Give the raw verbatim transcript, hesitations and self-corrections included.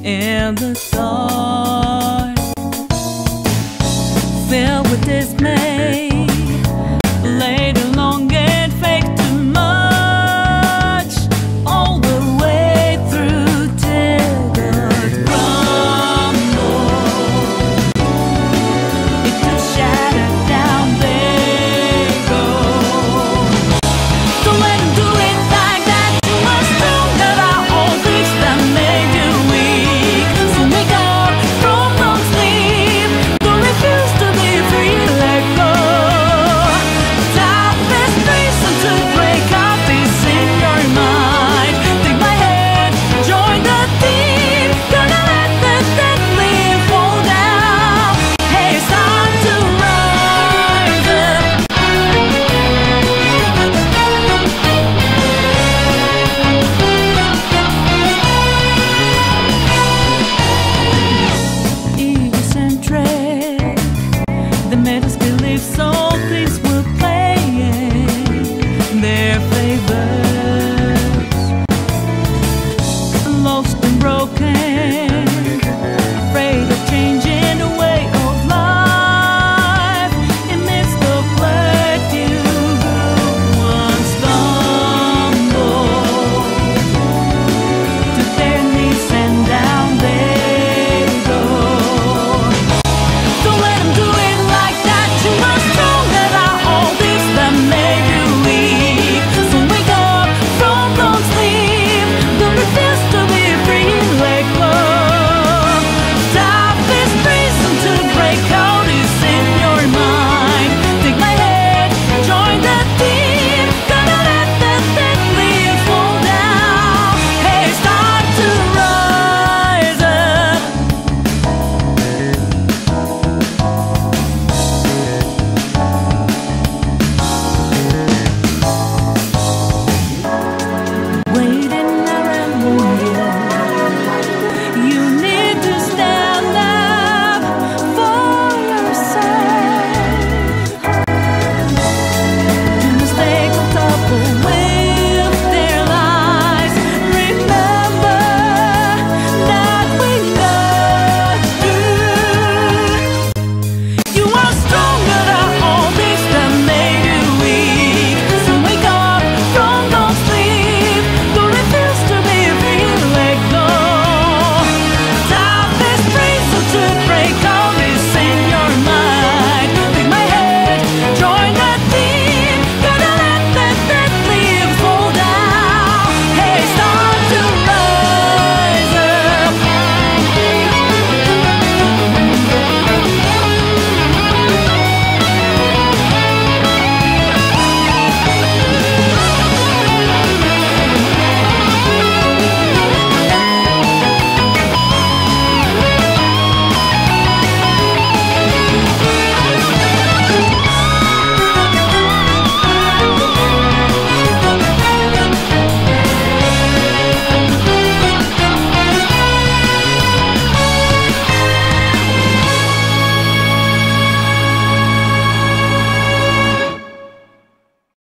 in the dark, filled with dismay, laid along and faked too much, all the way through till the crumble. It could shatter down, they go. Don't let 'em do it like that to us. Don't let our own things that made you weak. So wake up from no sleep. Don't refuse to be free. Let go. Top this reason to break out peace in your mind. Take my hand, join the team. Gonna let the dead leaf fall down. Hey, it's time to rise up. Egocentric, they made us believe so things were playing their favors. Lost and broken,